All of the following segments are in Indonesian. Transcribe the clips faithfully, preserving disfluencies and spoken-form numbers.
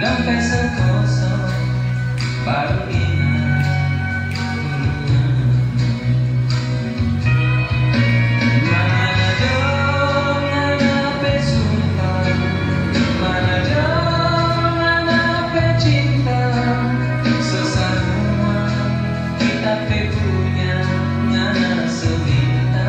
Dompet sekosong baru ingat dulunya. Mana dong anak sumpah, mana dong anak cinta, sesama kita punya anak seminta.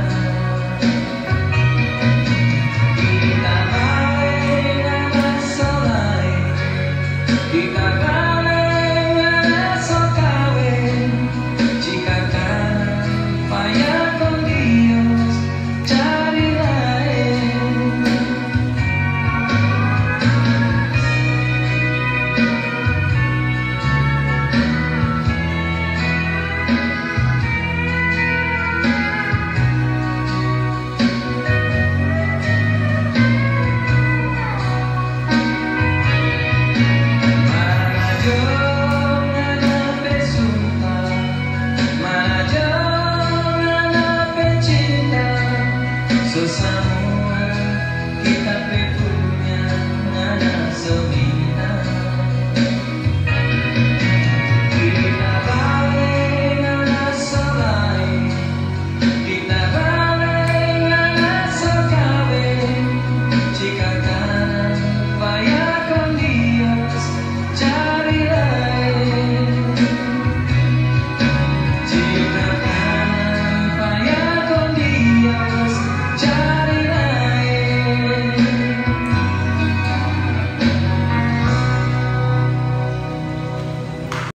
Kita balik anak solai, kita balik anak sokawin. Jika kan payah con Dios cari lain. Mana dong anak sumpah, mana dong anak cinta, sesama kita punya anak seminta.